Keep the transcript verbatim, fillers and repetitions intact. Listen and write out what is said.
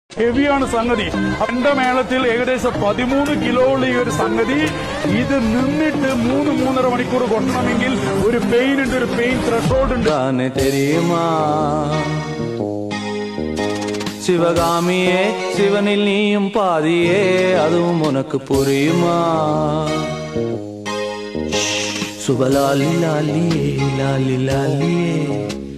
ഹെവിയാണ് സംഗതി. എന്റെ മേളത്തിൽ ഏകദേശം പതിമൂന്ന് കിലോ ഉള്ള ഈ ഒരു സംഗതി ഇത് നിന്നിട്ട് മൂന്ന് മൂന്നര മണിക്കൂർ കൊട്ടണമെങ്കിൽ ഒരു പെയിൻ ഉണ്ട്, ഒരു പെയിൻ ത്രെഷോൾഡ് ഉണ്ട്. தெரியுமா சிவகாமியே, சிவனில் நீயும் பாதியே, அதுவும் உனக்கு புரியுமா? சுபலாலி லாலியே லாலி லாலியே